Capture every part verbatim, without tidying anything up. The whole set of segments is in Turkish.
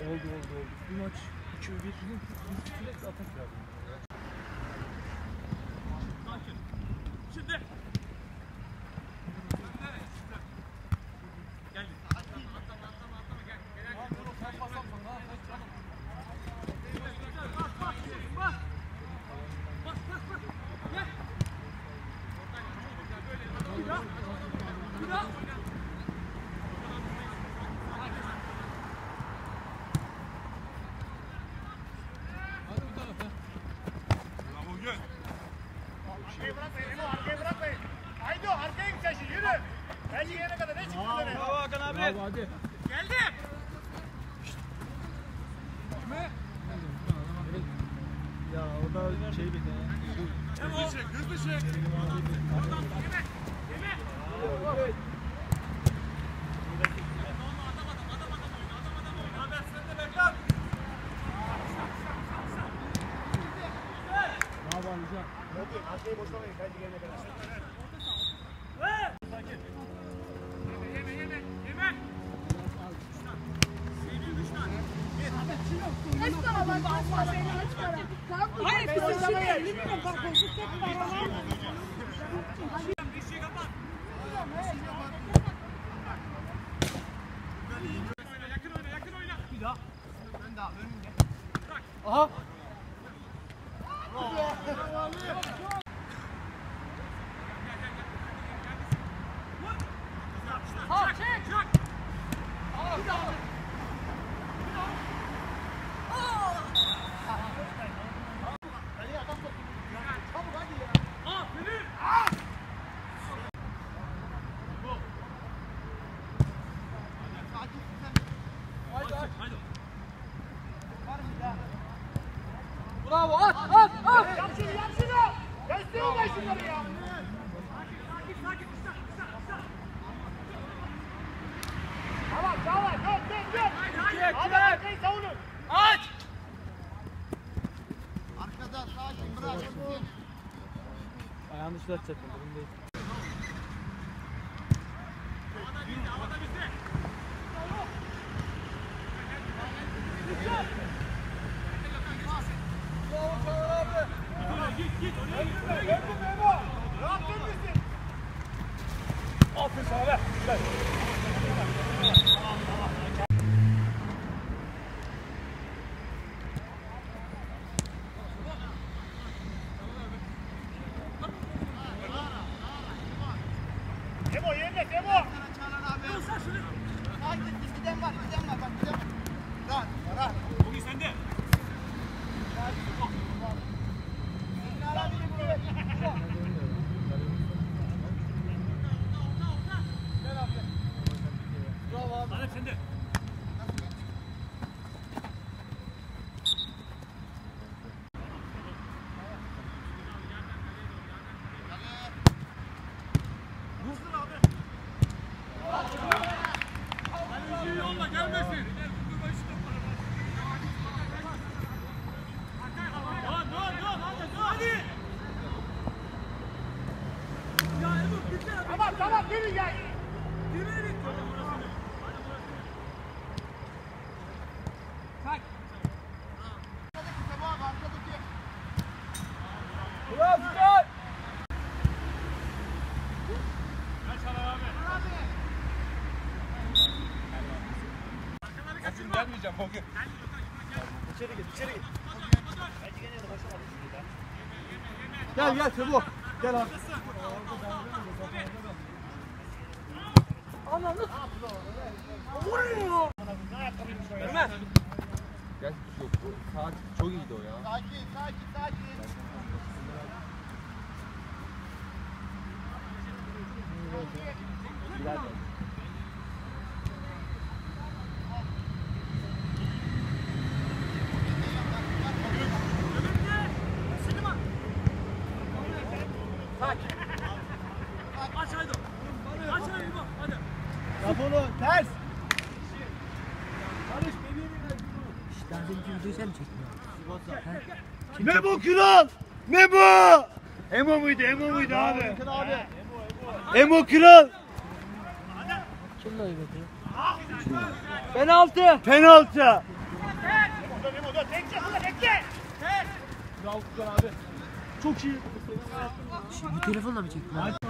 Oldu oldu oldu. Bir maç iki bir biz sürekli atak yaptık. Şimdi. Gel. Atlama atlama atlama atlama gel. Gel. Bas bas bas. Bas bas bas. Bas bas bas. Gel. Böyle. Bir daha. Bir daha. Arkaya bırakmayın, arkaya bırakmayın. Haydi o, arkaya gideceksin şimdi, yürü. Ben yiyene kadar ne çıktı sana? Bravo Hakan abi. Bravo hadi. Geldim. Kime? Ya o da şey bir de. Hızlı çek, hızlı çek. Oradan yeme, yeme. Evet. Adam adam, adam adam oyunu, adam adam oyunu. Haber sen de bekle. Bravo Alican. Arkayı boşlamayın, kendi gelene kadar. Sakin. Yeme, yeme, yeme, yeme. Sevgili düşman. Kaç tane var? Kaç tane? Kaç tane? Hayır, kızım şimdi. Lütfen bak, bozuk tek paralar. Dişi kapat. Yakın oyna, yakın oyna. Bir daha. Ben daha önümde. Aha. Ha, çek, çek. Bir daha. Bravo at at at. Yap şunu, yap şunu. Gösterin ben şunları ya. Sakin, sakin, sakin. Kısa, kısa, kısa. Tamam, tamam. Dön, dön, dön. Haydi, haydi. Hadi, arkayı savunun. Aç. Arkadan sakin, bırak. Ayağını dışına atacaktım. Durum değil. Havada bizde, havada bizde. Git, git. Oraya git, oraya git. Ne yaptın bizi? Aferin sana be. Güzel. Emo yerine, Emo. Haydi, giden var, giden var. Bak, giden var. Rahat, rahat. Bugün sende. Hadi sende. Vursun abi. Kaleciyi yolla gelmesin. Dön dön dön hadi dön hadi. Ya Ebu bitti. Tamam tamam gelin gel. Girelim. Kalk. Arkadaki Sebo abi, arkadaki. Bravo Furkan. Gel Şalan abi. Arkaları kaçırma. Gelmeyeceğim bugün. İçeri git içeri git. Gel gel Sebo. Gel abi. Ananı. Vuruyor. Ömer. Gel yok bu saat çok iyiydi o ya. Sakin, sakin, sakin. Güzel. Aç haydi. Aç haydi bak hadi. Yap onu ters. Barış bebeğini ver. Ben seninki videoyu sen mi çekmiyorsun? Memo Kral! Memo! Emo muydu? Emo muydu abi? abi. Emo Kral! Kimle oynadı? Penaltı. Penaltı! dön Emo dön. Bekle burada bekle. Bravo Furkan abi. Çok iyi. Şimdi bu telefonla mı çektin abi?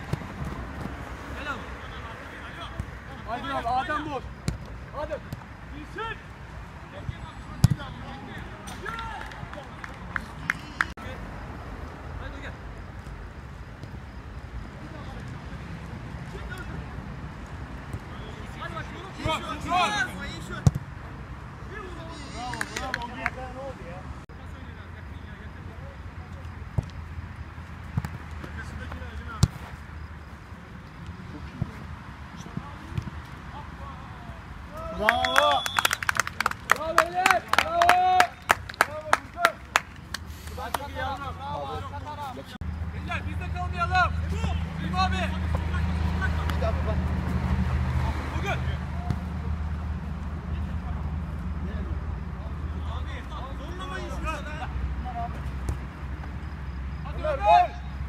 Aydın abi Adem boş. Adem. Bilsin. Bravo. Bravo beyler. Bravo. Bravo Furkan. Çok iyi yavrum. Beyler biz de kalmayalım. İbo abi. Bir daha bak. Bugün. Hadi Ömer.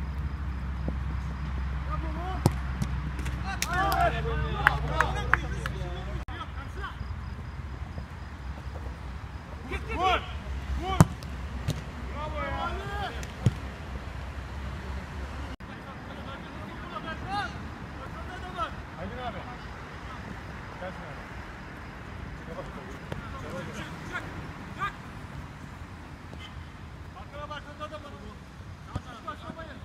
Vur. Vur. Bravo ya. Aydın abi. Gelsin abi. Yavaş ol. Yavaş ol. Arkana bak, arkada da var. Başlamayın.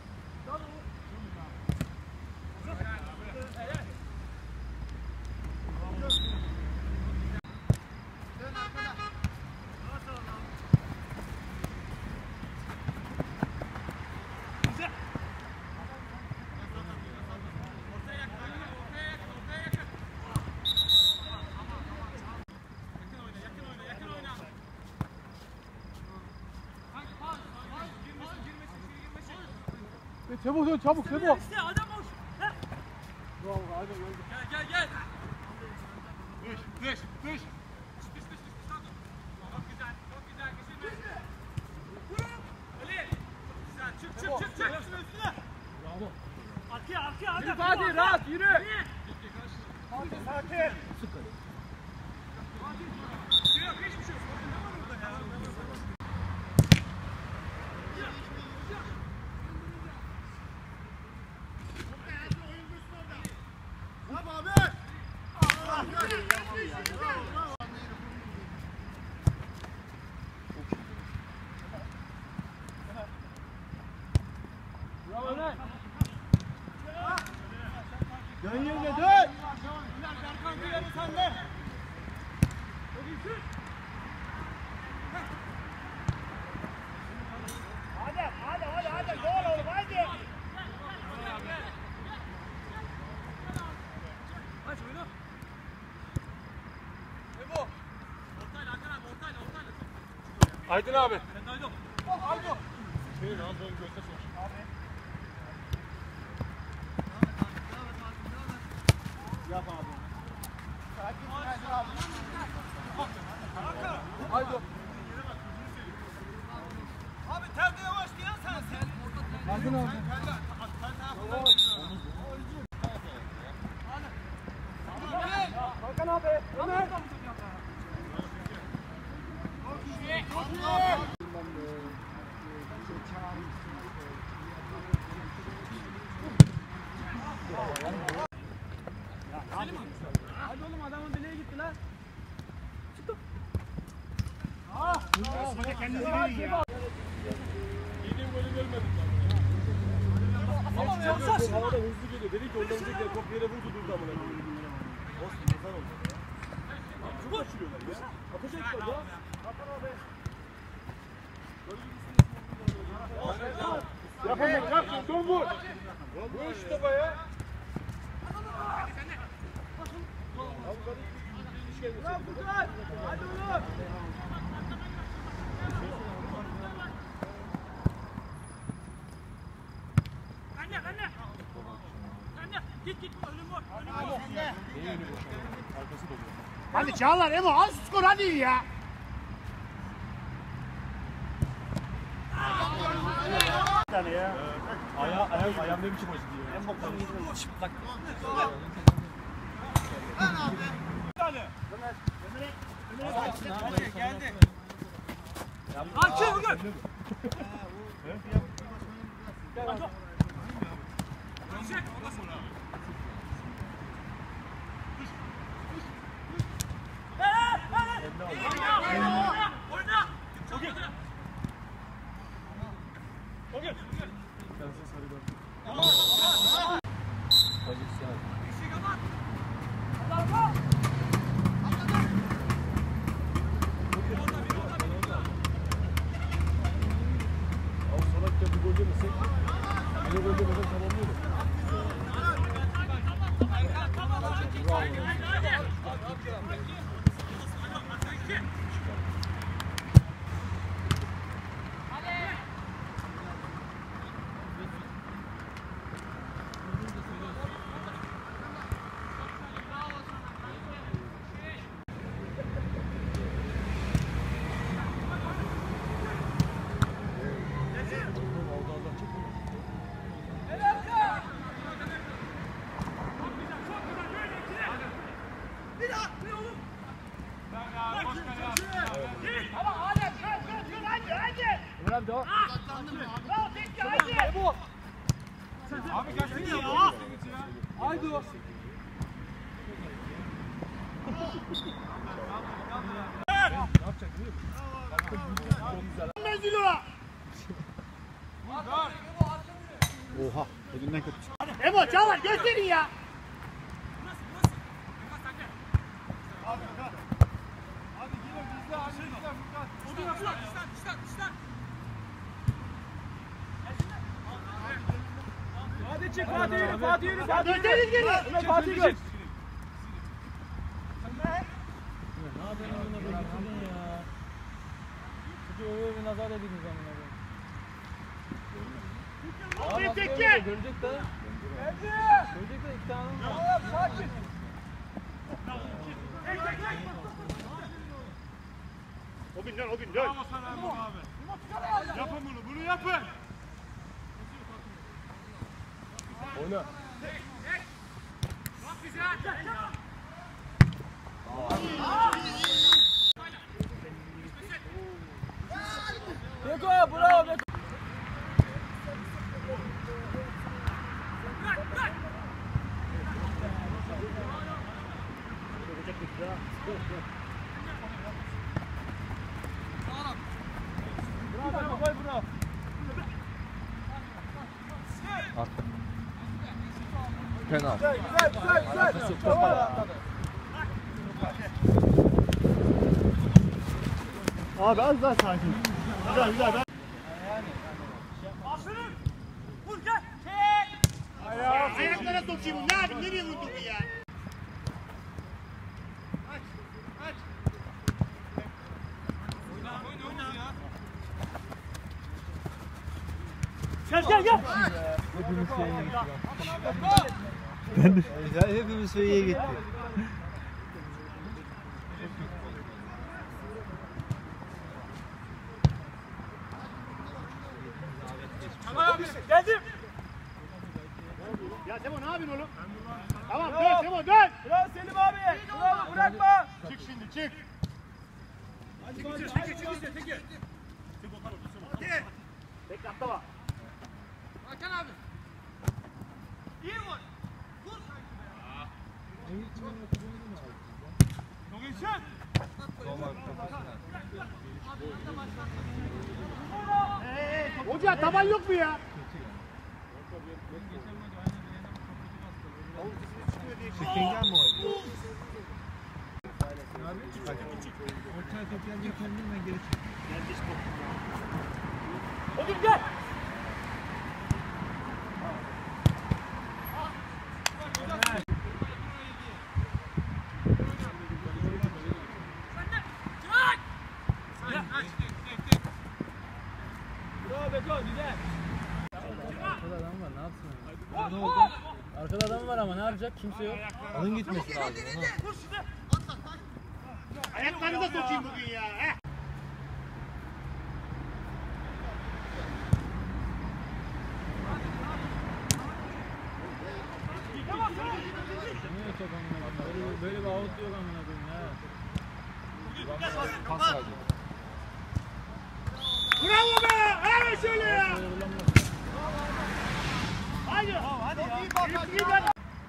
Çabuk dön çabuk çabuk. İşte adam boş. Bravo Adem geldi. Gel gel gel. Dış, dış, dış. Çok güzel, çok güzel. Geçin. Ali. Çok güzel. Çık çık çık çık. Üstüne. Bravo. Arkaya arkaya Yürü arkaya. Fatih rahat yürü. Hadi sakin. Bravo Ömer. Dön yerine dön. Berkan bir yarı sende. Hadi, hadi, hadi, hadi. Gol oğlum, hadi. Aç oyunu. Ebo. Ortayla Hakan abi ortayla ortayla. Aydın abi. Sen de Aydın. Oh Aydın. Senin aldığın göster sonuç. Abi. Yap abi. Sakin Aydın abi. Aydın. Abi terde yavaş diyen sensin. Aydın abi. Hakan abi. Ömer. Hadi oğlum adamın bileği gitti lan. Kendinizi verin ya. Yediğim golü görmedim ben. Ama havada havada hızlı geliyor. Dedi ki oradan gel top yere vurdu durdu amına koyayım. Olsun nazar oldu. Çok açılıyorlar ya. Atacaklar ya. Yapamam, yapma, dur vur. Bu işte baya. Lan Furkan! Hadi oğlum! Anne anne. Anne git git önüm var. Önüm var. Hadi Çağlar, Emo al şu skor hadi ya. Tane ya. Aya ayak ayağım ne biçim acıdı ya. En boktan yedim. Çıplak. Tane. Geldi. Geldi. Açın bugün. Abi gelsene ya. Haydi o. Oha, elinden kötü çıktı. Emo, Çağlar gösterin ya. Hadi çık Fatih yürü, Fatih yürü. Ya döndeniz geri. Ulan Fatih gör. Aferin Tekke. Görecek de. Görecek de iki tane. Ya sakin. O gün dön, o gün dön. Yapın bunu, bunu yapın. Oyna. Beko bravo Beko. Bravo Beko bravo. Penaltı. Güzel güzel güzel güzel. Tamam. Abi az daha sakin. Güzel güzel. Ben... Aferin. Vur gel. Ya, ayaklara sokayım. Ne yapayım? Nereye vurdun bu ya? Aç. Aç. Oyna, oyna, oyna ya. Gel gel gel. Hepimiz şeyine gitti. Ben de. Hepimiz şeyye gitti. Geldim. Ya Semo ne yapıyorsun oğlum? Tamam dön Semo dön. Bravo Selim abi. Bravo bırakma. Çık şimdi çık. Çekil, çekil, çekil, çekil, çekil. Hadi. Bekle atlama. Hakan abi. İyi vur. Vur. Çok iyisin. Hoca taban yok mu ya? Çekingen mi oynuyor? Ortaya top yerken kendimden geri çık. Oğlum gel. Bravo Beko güzel. Arkada adam var ne yapsın? Ne oldu? Arkada adam var ama ne yapacak? Kimse yok. Onun gitmesi lazım. Ayaklarınıza sokayım bugün ya. Heh. Niye çok amına koyayım? Böyle, böyle bir avut yok amına koyayım ya. Pas verdi. Bravo be! Evet şöyle ya! Haydi! Hadi ya! İyi bak!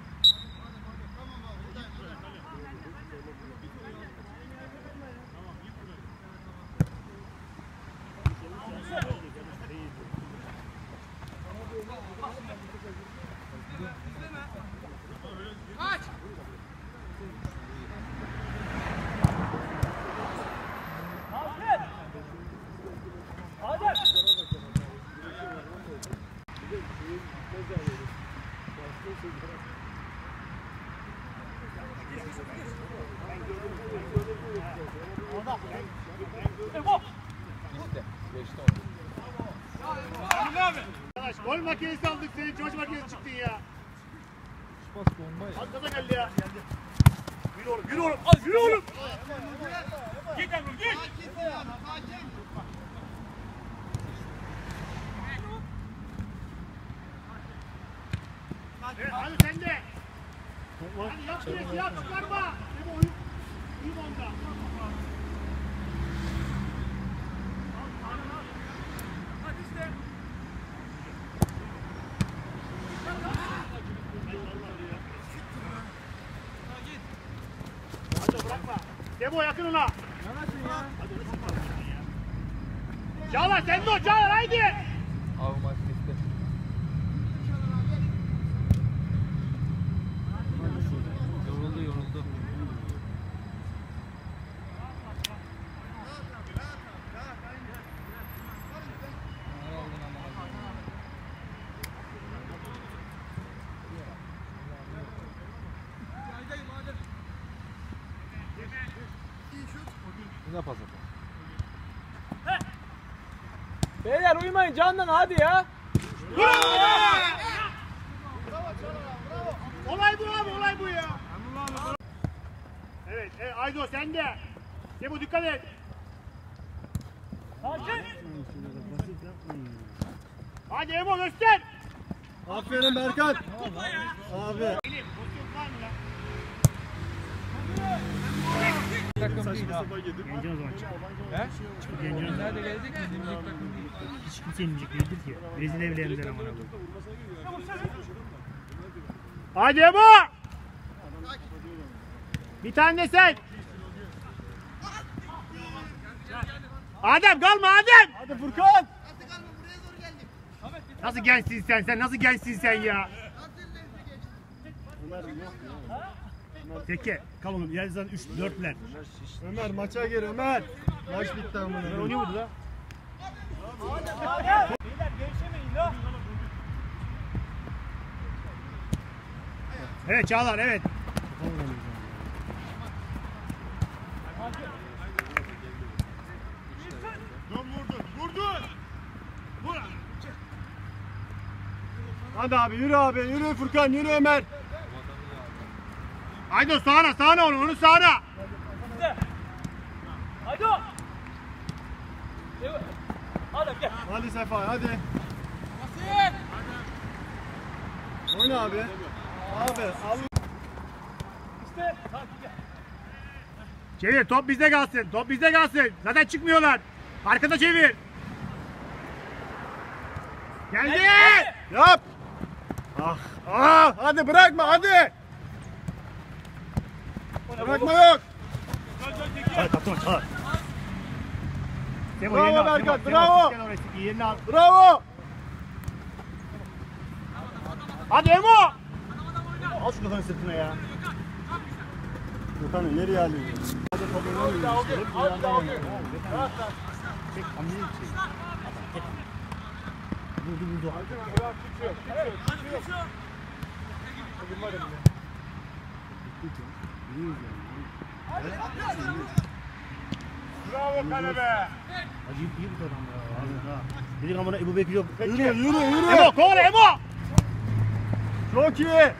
Gitti. Geçti oldu. Arkadaş gol makinesi aldık senin çamaşır makinesi çıktın ya. Pas bomba ya. Arkada geldi ya. Yürü oğlum, yürü oğlum, yürü oğlum. Git yavrum, git. Evet, hadi sen de. Hadi yap şuraya, siyah çıkarma. Bir oyun, iyi bomba. Hadi işte. Hadi bırakma. Demo yakın ona. Çağlar sen de o Çağlar haydi. Abi maç bitti. Yoruldu yoruldu. Yine pas atar. Beyler uyumayın candan hadi ya. Olay bu abi, olay bu ya. Evet, evet Aydo sen de. Demo dikkat et. Sakin. Hadi Emo göster. Aferin Berkan. Abi. Takım değil ha. Gencin o zaman çık. He? Gencin o zaman. Nerede gelecek? Bizim takım değil. Hiç kimse inmeyecek değildir ki. Brezilya bile emzer amına koyayım. Hadi Emo. Bir tane de sen. Adem kalma Adem. Hadi Furkan. Nasıl gençsin sen sen? Nasıl gençsin sen ya? Tekke. Kal oğlum. Yani zaten üç dörtler. Ömer maça gir Ömer. Maç bitti amına. Ömer oynuyor muydu la? Evet Çağlar evet. Vurdun vurdun. Vur. Hadi abi yürü abi yürü Furkan yürü Ömer. Haydi sağına sağına onu onu sağına. Hadi. Hadi gel. Hadi Sefa hadi. Oyna abi. Abi al. İşte hadi gel. Çevir top bizde kalsın. Top bizde kalsın. Zaten çıkmıyorlar. Arkada çevir. Geldi. Yap. Ah. Ah hadi bırakma hadi. Bırakma yok. Hadi kaptım çağır. Bravo Berkan, bravo. Yerini al. Bravo. Hadi Emo. Al şu kafanı sırtına ya. Furkan'ı nereye alıyor? Hadi topu oynuyor. Aldı aldı. Çek hamleyi çek. Çek. Vurdu vurdu. Bravo kalebe. Hadi iyi bir adam ya. Dedik ama Ebu Bekir yok. Yürü yürü yürü. Emo kovala Emo. Çok iyi.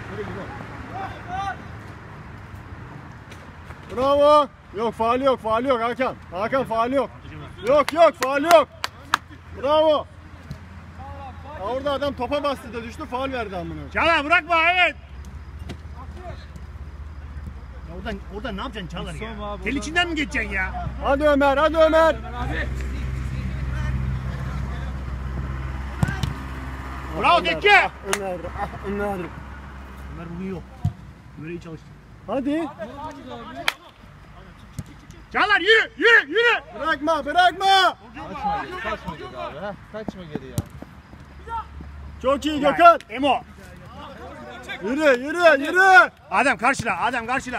Bravo. Yok faali yok faali yok Hakan. Hakan faali yok. Yok yok faali yok. Bravo. Orada adam topa bastı da düştü faul verdi amına. Çağlar bırakma evet. Oradan, oradan ne yapacaksın Çağlar ya? Son abi, Tel oradan. içinden mi geçeceksin ya? Hadi Ömer, hadi Ömer. Bravo Tekke. Ömer, ah Ömer. Ömer bugün yok. Ömer'e iyi çalıştı. Hadi. Çağlar yürü, yürü, yürü. Bırakma, bırakma. Kaçma, kaçma geri abi. Heh, kaçma geri ya. Çok iyi Gökhan. Emo. Yürü, yürü, yürü. Adem karşıla, Adem karşıla.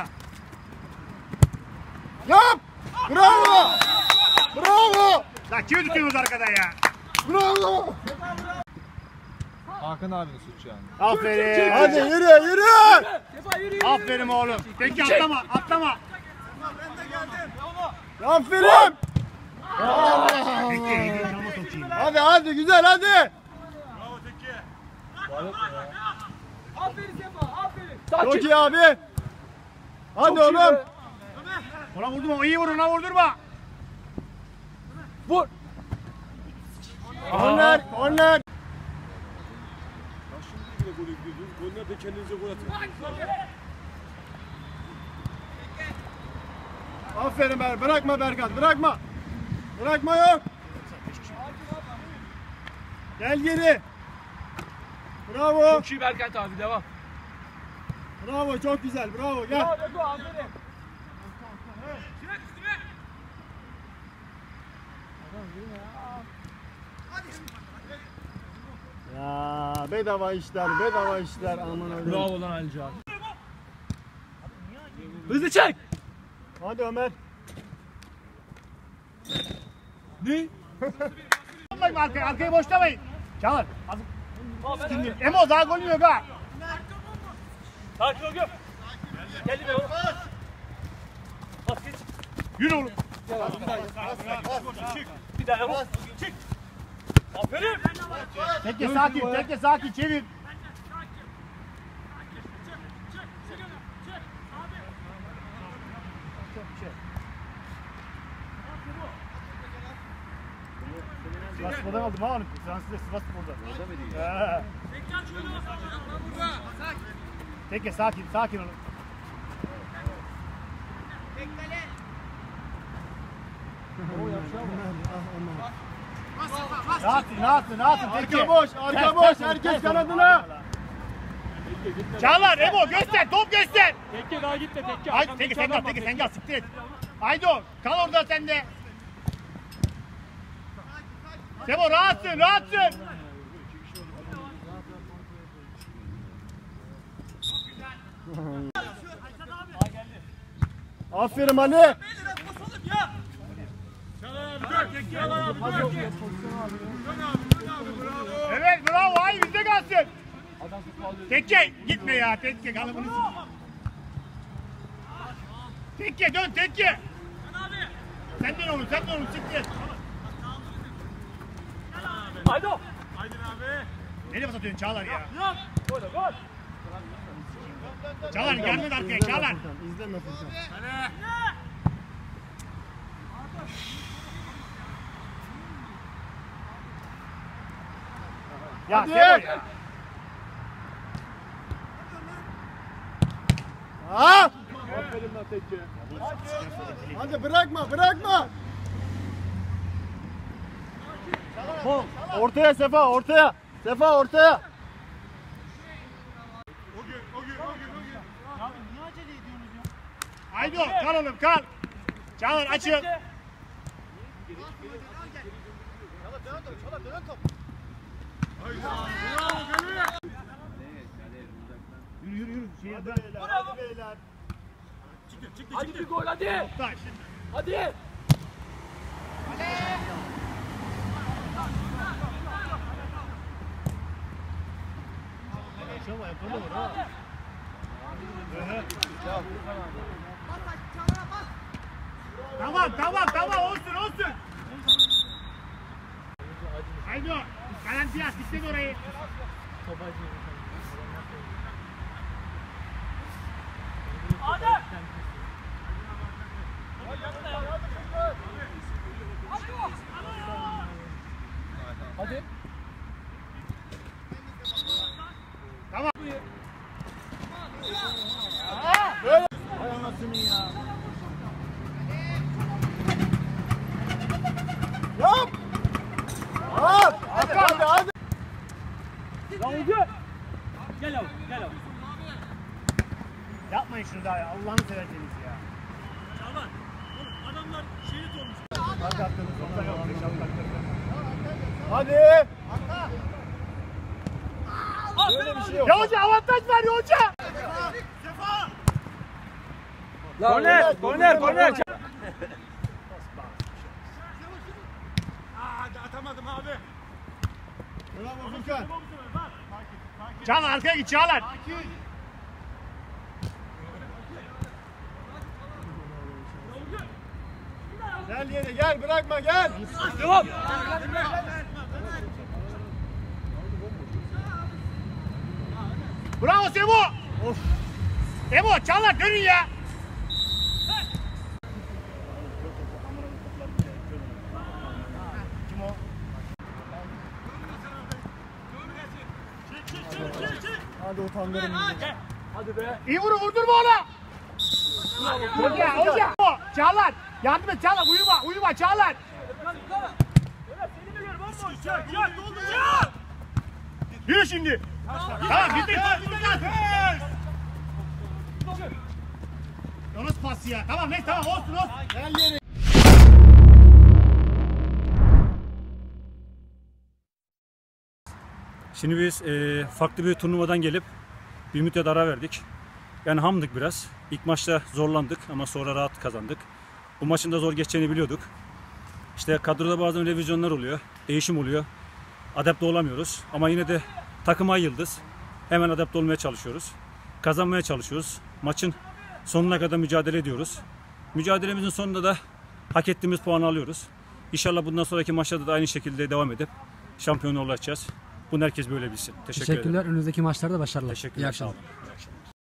Yap. Bravo. Bravo. Lan kimi tutuyorsunuz arkada ya? Bravo. Hakan abinin suçu yani. Aferin. Hadi yürü, yürü. Aferin oğlum. Tekke atlama, atlama. Aferin. Tekke yedi, cama sokayım. Hadi, hadi, güzel, hadi. Çok iyi abi. Hadi oğlum. Ona vurdurma, iyi vur, ona vurdurma. Korner, korner. Goller de kendinize gol atın. Aferin Ber, bırakma Berkan, bırakma. Bırakma yok. Gel geri. Bravo. Çok iyi Berkant abi devam. Bravo, çok güzel. Bravo, gel. Ya bedava işler, bedava işler. Aman öyle. Bravo lan Ali Can. Hızlı çek. Hadi Ömer. Ne? Bakma arkaya, arkayı boşlamayın. Çağlar. Şimdi Emo daha gol yok ha. Sakin ol gör. Geldi be oğlum. Bas geç. Yürü oğlum. Bir daha yap. Çık. Aferin. Tekke sakin, tekke sakin, çevir. Sivasspor'dan aldım ha onu. Fransız'da Sivasspor'da. Tekke sakin, sakin olun. Rahatsın, rahatsın, rahatsın. Arka boş, arka boş. Herkes kanadına. Çağlar, Emo göster, top göster. Tekke daha gitme tekke. Haydi Tekke sen gel, Tekke sen gel, siktir et. Haydi kal orada sen de. Sebo rahatsın, rahatsın. Aferin Ali. Evet bravo, ay bizde kalsın. Tekke gitme ya, Tekke kalıbını sik. Tekke dön, Tekke. Sen dön oğlum, sen dön oğlum, siktir et. Haydi o. Nereye pas atıyorsun Çağlar ya? Gol gol. Çağlar gelmedi arkaya, Çağlar. İzleme Furkan. Ya Hadi. Sebo ya. Ha? Aferin lan Tekke. Hadi bırakma, bırakma. Ortaya Sefa, ortaya. Sefa ortaya. Haydi kal oğlum, kal. Çağlar açın. Yürü yürü yürü. Şeye Hadi dön. beyler, hadi beyler. Hadi bir gol hadi. Taş. Hadi. Şova yapalım ha. Tamam tamam tamam olsun olsun. Haydi o. Garantiyas gittik orayı. Adem. Hadi. Tamam. Böyle. pasını ya. Yap! Yap! Hadi hadi hadi! Gel yavrum, gel yavrum. Yapmayın şunu daha ya. Allah'ını seversiniz ya. Çağlar, oğlum adamlar şerit olmuş. Hadi. Böyle bir şey yok. Ya hoca avantaj var ya hoca. Korner, korner, korner. Hadi atamadım abi. Bravo Furkan. Çağlar arkaya git Çağlar. Gel yere gel bırakma gel. Devam. Bravo Sebo. Of. Ebo Çağlar dönün ya. Kim o? Hadi utandırın. Hadi be. İyi vurun vurdurma ona. Hoca hoca. Çağlar yardım et Çağlar uyuma uyuma Çağlar. Yürü şimdi. Tamam bitti. Yunus pas ya. Tamam neyse tamam olsun olsun. Gel yere. Şimdi biz e, farklı bir turnuvadan gelip bir müddet ara verdik. Yani hamdık biraz. İlk maçta zorlandık ama sonra rahat kazandık. Bu maçın da zor geçeceğini biliyorduk. İşte kadroda bazen revizyonlar oluyor, değişim oluyor. Adapte olamıyoruz ama yine de takıma yıldız. Hemen adapte olmaya çalışıyoruz. Kazanmaya çalışıyoruz. Maçın sonuna kadar mücadele ediyoruz. Mücadelemizin sonunda da hak ettiğimiz puanı alıyoruz. İnşallah bundan sonraki maçlarda da aynı şekilde devam edip şampiyon olacağız. Bunu herkes böyle bilsin. Teşekkür ederim. Teşekkürler. Önümüzdeki maçlarda başarılar. Teşekkürler. İyi akşamlar. Sağ olun.